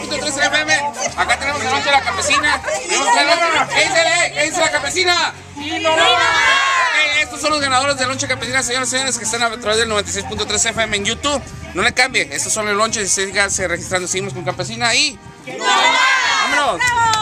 96.3 FM. Acá tenemos el lonche de la campesina. ¿Qué dice la campesina? Estos son los ganadores del lonche campesina, señores y señores, que están a través del 96.3 FM en YouTube. No le cambie, estos son los lonches y síganse registrando. Seguimos con campesina y... ¡vámonos!